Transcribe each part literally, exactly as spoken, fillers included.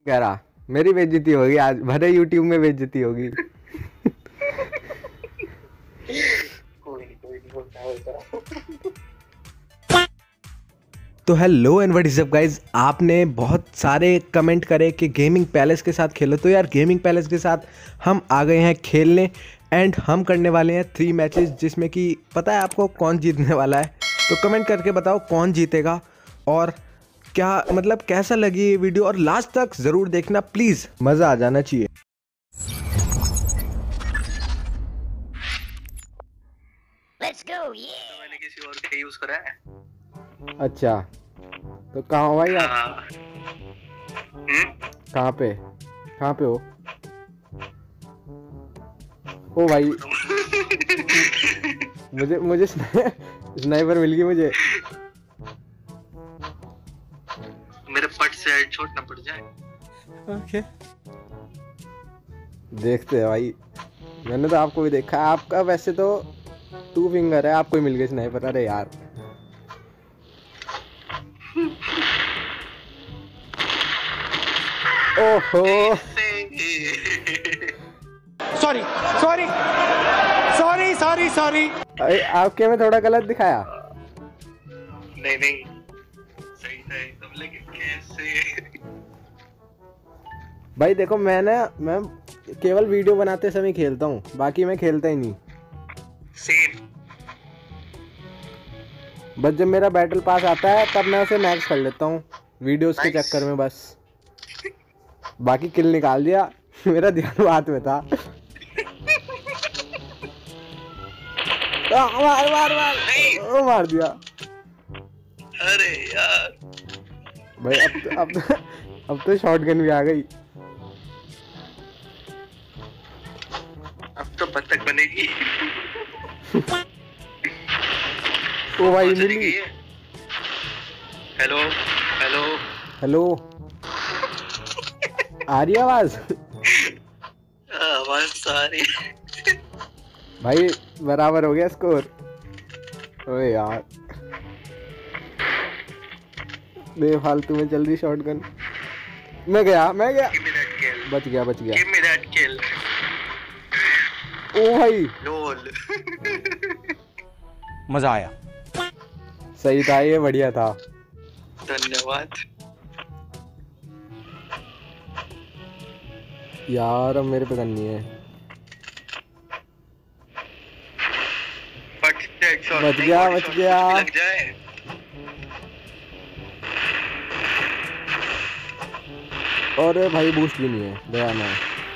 कह रहा मेरी बेइज्जती होगी आज, भले यूट्यूब में बेइज्जती होगी। कोई नहीं कोई नहीं होता होता। तो hello and what is up guys, आपने बहुत सारे कमेंट करे कि गेमिंग पैलेस के साथ खेलो, तो यार गेमिंग पैलेस के साथ हम आ गए हैं खेलने एंड हम करने वाले हैं थ्री मैचेस, जिसमें कि पता है आपको कौन जीतने वाला है। तो कमेंट करके बताओ कौन जीतेगा और क्या मतलब कैसा लगी ये वीडियो, और लास्ट तक ज़रूर देखना प्लीज़, मज़ा आ जाना चाहिए। Let's go, yeah. तो मैंने किसी और का यूज करा है। अच्छा तो कहाँ हो भाई आप? हाँ। हम्म? कहाँ पे कहाँ पे हो? ओ भाई मुझे मुझे स्नाइपर मिल गई मुझे। मेरे पट से हेडशॉट ना पड़ जाए। ओके देखते हैं भाई, मैंने तो आपको भी देखा है, आपका वैसे तो टू फिंगर है, आपको ही मिल गई स्नाइपर। अरे यार ओहो sorry sorry sorry sorry sorry आपके में थोड़ा गलत दिखाया। नहीं नहीं सही था एकदम, लेकिन कैसे? भाई देखो मैं ना मैं केवल वीडियो बनाते समय खेलता हूँ, बाकी मैं खेलता ही नहीं। सेम। बस जब मेरा बैटल पास आता है तब मैं उसे मैक्स कर लेता हूँ वीडियोस के Nice. चक्कर में बस। बाकी किल निकाल दिया, मेरा ध्यान बात में था। आ, मार मार मार ओ, मार दिया। अरे यार भाई अब तो, अब तो, अब तो शॉटगन भी आ गई। अब तो बत्तख बनेगी। ओ भाई कौन सी मिली। गई है? हेलो हेलो हेलो आ रही है आवाज? आवाज सारी। भाई बराबर हो गया स्कोर। ओए यार बेफालतू में चल रही शॉटगन। मैं गया मैं गया Give me that kill. बच गया बच गया। Give me that kill. ओ भाई लोल। मजा आया। सही था, ये बढ़िया था। धन्यवाद। यार अब मेरे पे करनी है। फट से headshot बच नहीं, गया, body बच shot गया। कुछ भी लग जाए। और भाई बूस्ट भी नहीं है, गया मैं।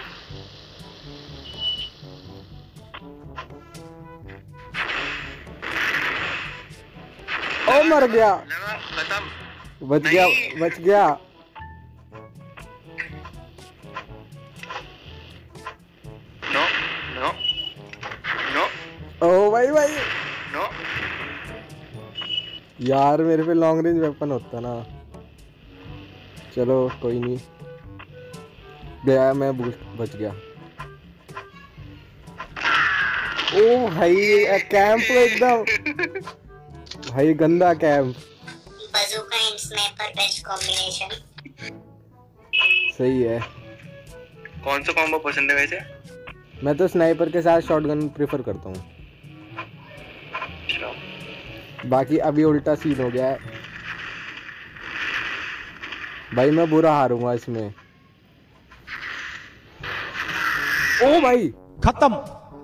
ओ मर गया। लगा खत्म। बच गया नहीं। बच गया। नो नो नो ओ भाई भाई नो। यार मेरे पे लॉन्ग रेंज वेपन होता ना। चलो कोई नहीं, गया मैं, बूस्ट बच गया। ओ भाई कैंप एकदम, भाई गंदा camp. Bazooka and sniper best combination. सही है। कौन सा कॉम्बो पसंद है वैसे? मैं तो स्नाइपर के साथ शॉटगन प्रेफर करता हूँ। चलो। बाकी अभी उल्टा सीन हो गया है भाई, मैं बुरा हारूंगा इसमें। ओ भाई खत्म।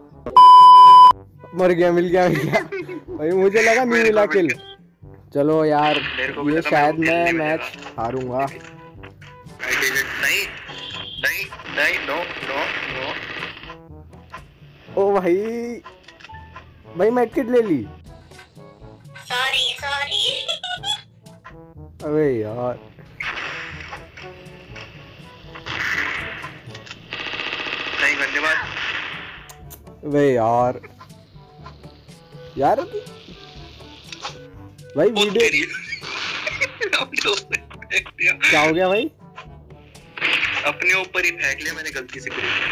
मर गया, मिल गया मिल गया भाई, मुझे लगा नहीं मिला किल। चलो यार मेरे को भी ये लगा शायद मेरे को मैं किल नहीं मैच हारूंगा। I did it. नहीं नहीं नहीं नो नो नो। ओ भाई भाई मेडकिट ले ली। Sorry, sorry. अबे यार नहीं धन्यवाद। अबे यार यार भाई वीडियो क्या हो गया भाई? अपने ऊपर ही फेंक लिया मैंने गलती से।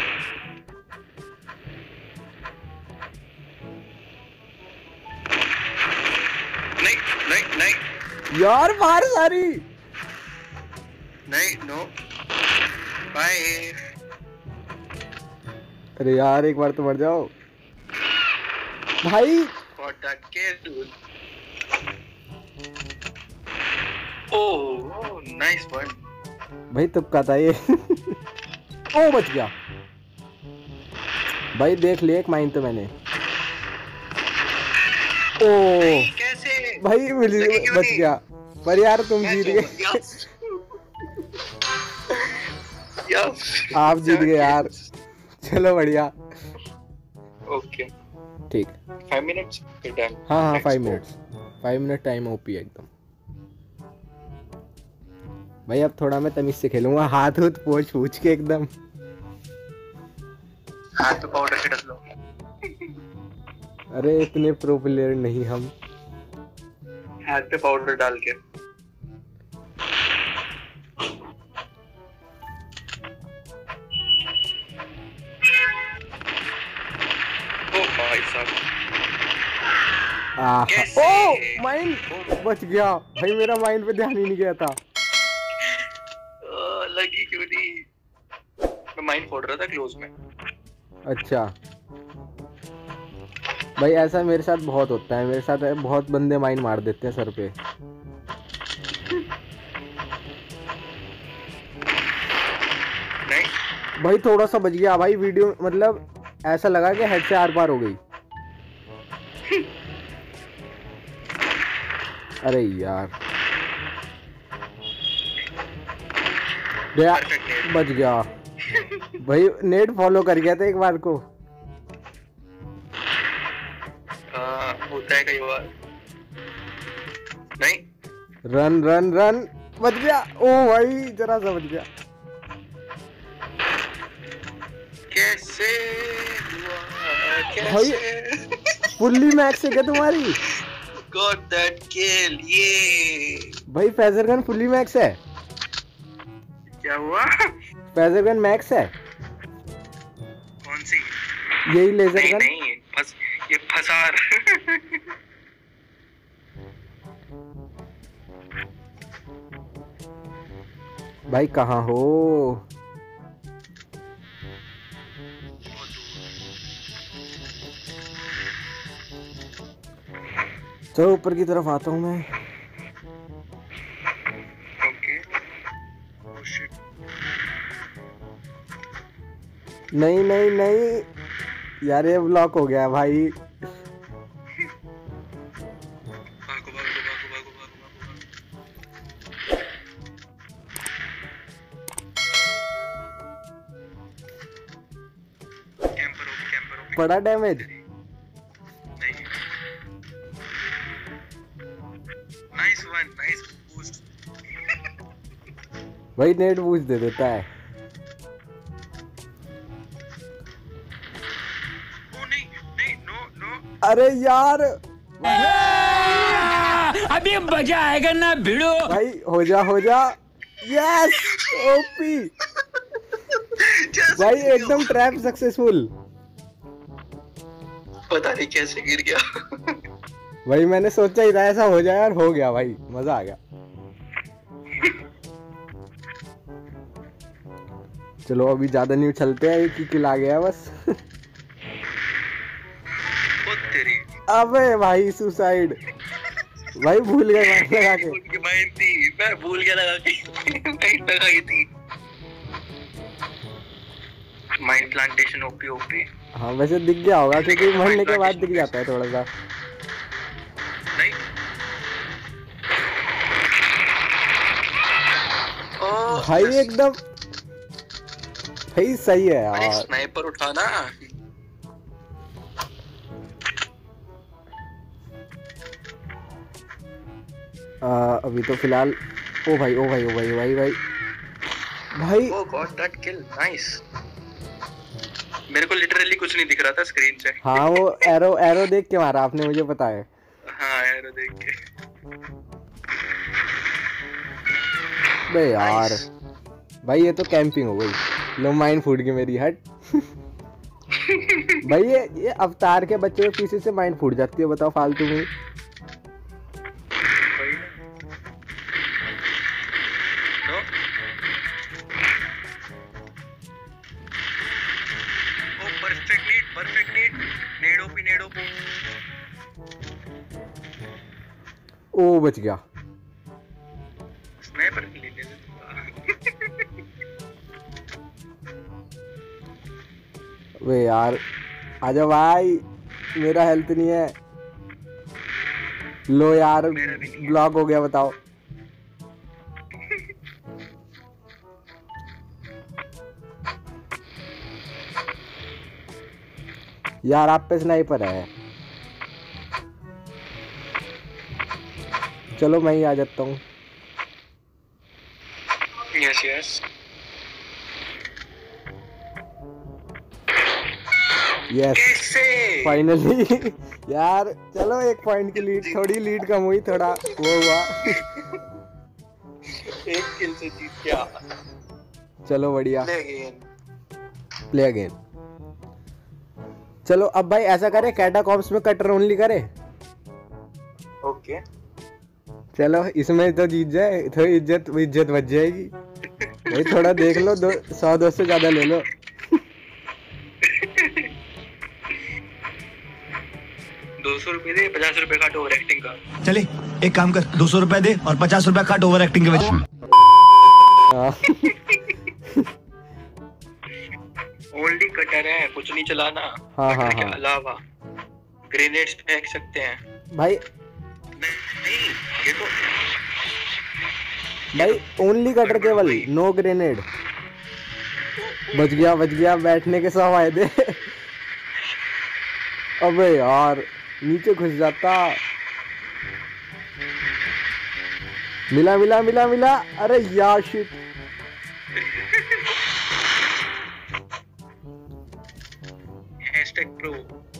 नहीं नहीं नहीं यार मार सारी। नहीं नो फाइव। अरे यार एक बार तो मर जाओ भाई। Got that kill. Oh, oh, nice one. भाई तुक्का था ये। ओ बच गया भाई, देख लिया एक माइन तो मैंने। ओ नहीं, कैसे? भाई मिल लगी क्यों बच नहीं? गया, पर यार तुम जीत गए। Yes. Yes. आप जीत गए यार। चलो बढ़िया। Okay. ठीक। Five minutes. We're done. हाँ हाँ Let's five go. Minutes five minute time OP एकदम। भाई अब थोड़ा मैं तमीज से खेलूंगा, हाथ हुथ पोछ पूछ के एकदम। हाथ पे पाउडर छिड़क लो। अरे इतने प्रो प्लेयर नहीं हम। हाथ पे पाउडर डाल के। ओ भाई साहब। आहा। कैसे? ओ माइन बच गया भाई, मेरा माइन पे ध्यान ही नहीं गया था। ओ, लगी क्यों नहीं? मैं माइन फोड़ रहा था क्लोज में। अच्छा भाई ऐसा मेरे साथ बहुत होता है, मेरे साथ बहुत बंदे माइन मार देते हैं सर पे। नहीं भाई थोड़ा सा बच गया भाई, वीडियो मतलब ऐसा लगा कि हेड से आर पार हो गई। अरे यार गया, बच गया भाई, नेट फॉलो कर गया था एक बार को। हाँ, होता है कई बार। नहीं रन रन रन, बच गया। ओ भाई जरा सा बच गया। कैसे हुआ? भाई कैसे? फुल्ली मैक्स है क्या तुम्हारी? Got that kill, ये भाई फेजर गन फुल्ली मैक्स है? क्या हुआ? फेजर गन मैक्स है? कौन सी? यही लेजर नहीं गन? नहीं, फस ये फसार। भाई कहाँ हो? चलो ऊपर की तरफ आता हूँ मैं। ओके। Oh shit. नहीं नहीं नहीं यार, ये ब्लॉक हो गया भाई। भागो भागो भागो भागो भागो भागो। कैंपर हो कैंपर हो। बड़ा डैमेज। नहीं। Nice one, nice boost. भाई नेट बूस्ट दे देता है। ओ नहीं नहीं, नो नो। अरे यार अभी मजा आएगा ना भिड़ो। भाई हो जा हो जा। यस ओपी भाई, एकदम ट्रैप सक्सेसफुल। पता नहीं कैसे गिर गया। भाई मैंने सोचा ही था ऐसा हो जाए, और हो गया भाई, मजा आ गया। चलो अभी ज्यादा नहीं उछलते हैं, एक ही किल आ गया बस। ओ तेरी। अबे भाई सुसाइड। भाई भूल गए माइंड लगा के। भूल के माइंड थी, मैं भूल गया लगा के। माइंड लगाई थी। Mind plantation OP OP. हाँ वैसे दिख गया होगा, क्योंकि मरने के बाद दिख जाता है थोड़ा सा। नहीं। ओ भाई एकदम भाई सही है अरे यार। स्नाइपर उठाना। आ, अभी तो फिलहाल। ओ भाई ओ भाई ओ भाई भाई भाई भाई oh got that kill, nice. मेरे को लिटरली कुछ नहीं दिख रहा था स्क्रीन से। हाँ वो एरो एरो देख के मारा आपने, मुझे पता है। हाँ एरो देख के। बे यार Nice. भाई ये तो कैंपिंग हो गई। लो माइन फूट गई मेरी, हट। भाई ये ये अवतार के बच्चे के पीछे से माइन फूट जाती है, बताओ फालतू में। नो शेडो को। ओ बच गया। स्नाइपर के लिए ले ले। वे यार आजा भाई, मेरा हेल्थ नहीं है। लो यार ब्लॉक हो गया, बताओ। यार आप पे स्नाइपर है। चलो मैं ही आ जाता हूँ। यस यस यस कैसे फाइनली। यार चलो एक पॉइंट की लीड, थोड़ी लीड कम हुई, थोड़ा वो हुआ। एक किल से जीत गया। चलो बढ़िया, प्ले अगेन। Play again. चलो अब भाई ऐसा करे, कैटाकॉम्स में कटर ओनली करे। ओके चलो इसमें तो जीत जाए, थोड़ी इज्जत इज्जत बच जाएगी। भाई थोड़ा देख लो, दो सौ दो से ज्यादा ले लो। दो सौ रुपए दे, पचास रुपए काट ओवर एक्टिंग का। चले एक काम कर, दो सौ रुपए दे और पचास रुपए काट ओवर एक्टिंग के वजह। ओनली कटर है, कुछ नहीं चलाना। हाँ हाँ कटर के हाँ अलावा ग्रेनेड्स फेंक सकते हैं भाई। नहीं ये तो भाई ओनली कटर केवल, नो ग्रेनेड। बच गया बच गया, बैठने के सौ फायदे। अबे यार नीचे घुस जाता। मिला मिला मिला मिला। अरे यार शिट। Hashtag pro.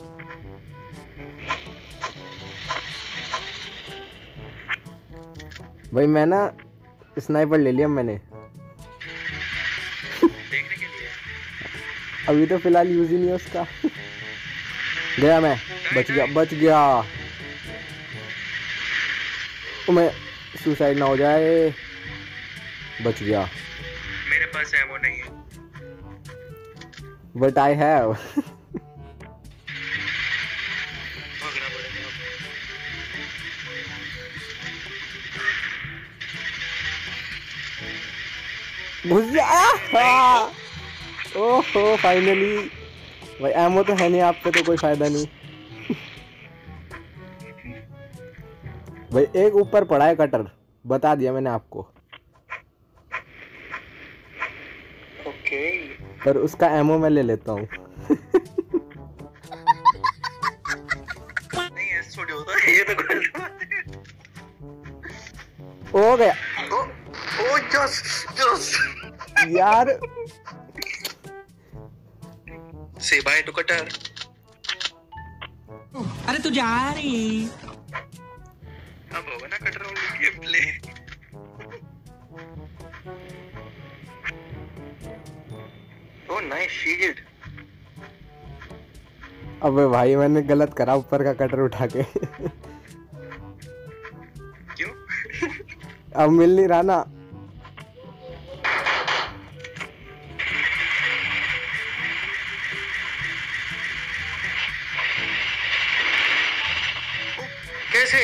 भाई मैं ना स्नाइपर ले लिया मैंने। देखने के लिए अभी तो फिलहाल यूज ही नहीं है उसका। गया मैं, बच गया बच गया। तो मैं सुसाइड ना हो जाए। बच गया। मेरे पास एमो नहीं है। But I have. भागना पड़ेगा। घुस गया। ओहो फाइनली। भाई एमो तो है नहीं आप पे, तो कोई फायदा नहीं। भाई एक ऊपर पड़ा है कटर, बता दिया मैंने आपको। ओके पर उसका एमो मैं ले लेता हूँ। नहीं ऐसे थोड़ी होता है, ये तो गलत बात है। हो गया ओ ओ यस यस यार। से बाय टू कटर। अरे तू जा रही। अब होगा ना cutter only game play. Oh nice shield. अबे भाई मैंने गलत करा, ऊपर का कटर उठा के। क्यों? अब मिल नहीं रहा ना। कैसे?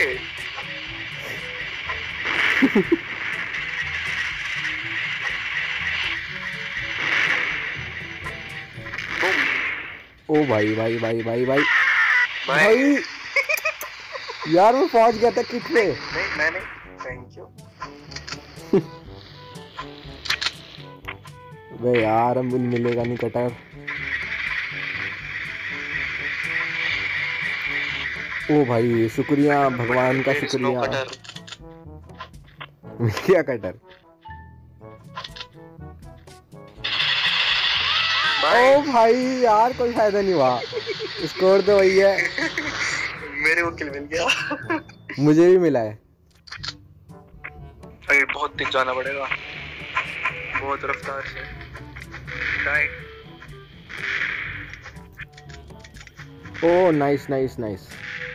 ओ भाई भाई भाई भाई भाई भाई भाई यार मैं पहुंच गया था कितने। नहीं मैंने थैंक यू। वे यार अब मिलेगा नहीं कटर। ओ भाई शुक्रिया भगवान का, शुक्रिया। मिल गया कटर। ओ भाई यार कोई फायदा नहीं हुआ, स्कोर तो वही है। मेरे को किल मिल गया। मुझे भी मिला है। अरे बहुत तेज जाना पड़ेगा, बहुत रफ्तार से। Right. Oh nice nice nice.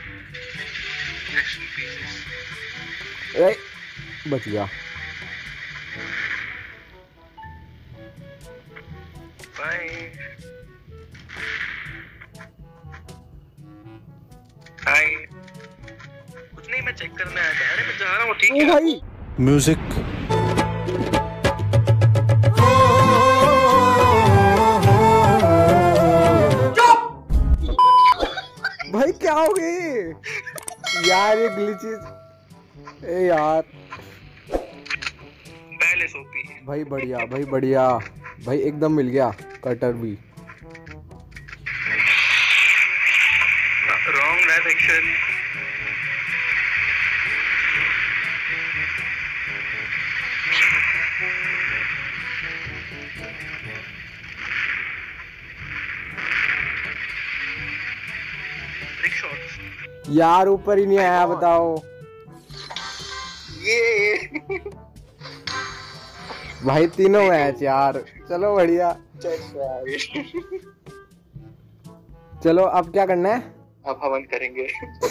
ए, बच गया। बाय। कुछ नहीं, मैं चेक करने आया था। अरे मैं जा रहा हूँ, ठीक ओ है भाई म्यूजिक। भाई क्या हो गई यार, ये ग्लिचेस। ए यार पहले सोपी भाई बढ़िया, भाई बढ़िया, भाई एकदम मिल गया कटर भी। Wrong direction. ट्रिक शॉट्स यार ऊपर ही नहीं आया, बताओ। ये भाई तीनों मैच यार, चलो बढ़िया। चलो अब क्या करना है? अब हवन करेंगे।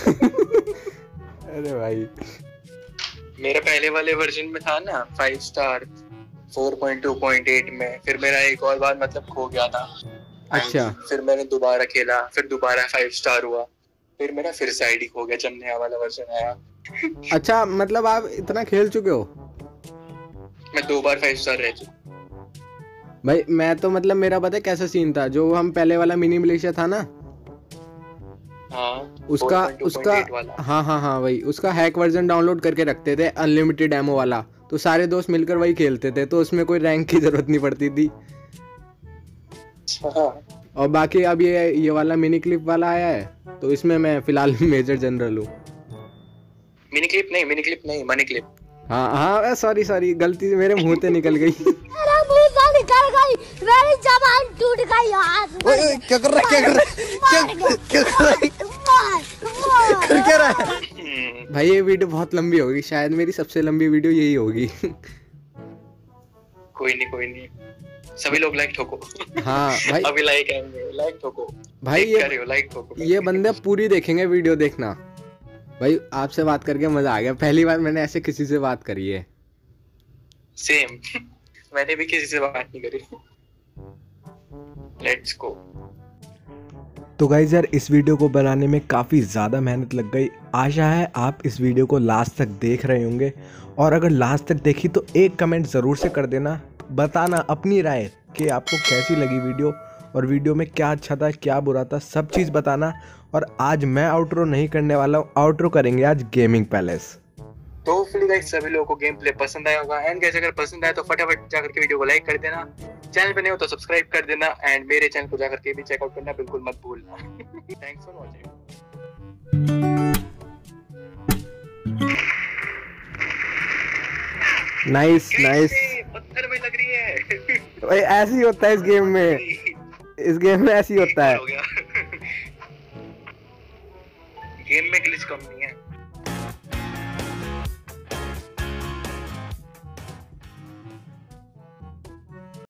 अरे भाई मेरे पहले वाले वर्जन में था ना five star four point two point eight में, फिर मेरा एक और बार मतलब खो गया था। अच्छा। फिर मैंने दोबारा खेला, फिर दोबारा फाइव स्टार हुआ, फिर मेरा फिर से आईडी खो गया जब नया वाला वर्जन आया। अच्छा, मतलब आप इतना खेल चुके हो? मैं दो बार फाइव स्टार रह चुका। भाई मैं तो मतलब मेरा पता है कैसा सीन था, जो हम पहले वाला मिनी मिलिशिया था ना, हाँ, उसका उसका हाँ हाँ हाँ वही, उसका हैक वर्जन डाउनलोड करके रखते थे, अनलिमिटेड एमओ वाला। तो सारे दोस्त मिलकर वही खेलते थे, तो उसमें कोई रैंक की जरूरत नहीं पड़ती थी। और बाकी अब ये ये वाला मिनी क्लिप वाला आया है, तो इसमें मैं फिलहाल मेजर जनरल हूँ। मिनी क्लिप नहीं, मिनी क्लिप नहीं, मनी क्लिप। हाँ हाँ सॉरी सॉरी, गलती से मेरे मुंह से निकल गई। मेरा मुंह से निकल गई, मेरी जबान टूट गई यार। ओए क्या कर रहा है, क्या कर रहा है, क्या क्या कर रहा है, कर क्या रहा है? भाई ये वीडियो बहुत लंबी होगी, शायद मेरी सबसे लंबी वीडियो यही होगी। कोई नहीं कोई नहीं, सभी लोग लाइक ठोको। हाँ भाई अभी लाइक आएंगे, लाइक ठोको भाई, ये कर रहे हो, लाइक ठोको। ये बंदे पूरी देखेंगे वीडियो, देखना। भाई आपसे बात करके मजा आ गया, पहली बार मैंने ऐसे किसी से बात करी है। सेम। मैंने भी किसी से बात नहीं करी। Let's go. तो गाइस यार, इस वीडियो को बनाने में काफ़ी ज़्यादा मेहनत लग गई। आशा है आप इस वीडियो को लास्ट तक देख रहे होंगे, और अगर लास्ट तक देखी तो एक कमेंट ज़रूर से कर देना, बताना अपनी राय कि आपको कैसी लगी वीडियो, और वीडियो में क्या अच्छा था क्या बुरा था, सब चीज़ बताना। और आज मैं आउटरो नहीं करने वाला हूँ, आउटरो करेंगे आज गेमिंग पैलेस। तो होपफुली गाइस सभी लोगों को गेम प्ले पसंद आया होगा। एंड गाइस अगर पसंद आया तो फटाफट जाकर के वीडियो को लाइक कर देना, चैनल पे नहीं हो तो सब्सक्राइब कर देना, एंड मेरे चैनल को जाकर के भी चेकआउट करना बिल्कुल मत भूलना। Thanks for watching. Nice nice, पत्थर में लग रही है। भाई ऐसे ही होता है इस गेम में, इस गेम में ऐसे ही होता है। गेम में ग्लिच कम नहीं है।